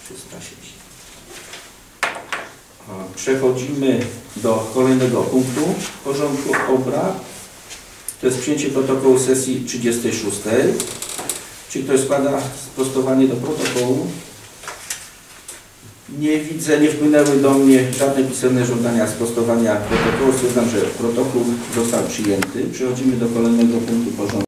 306. Przechodzimy do kolejnego punktu porządku obrad. To jest przyjęcie protokołu sesji 36. Czy ktoś składa sprostowanie do protokołu? Nie widzę, nie wpłynęły do mnie żadne pisemne żądania sprostowania protokołu. Stwierdzam, że protokół został przyjęty. Przechodzimy do kolejnego punktu porządku.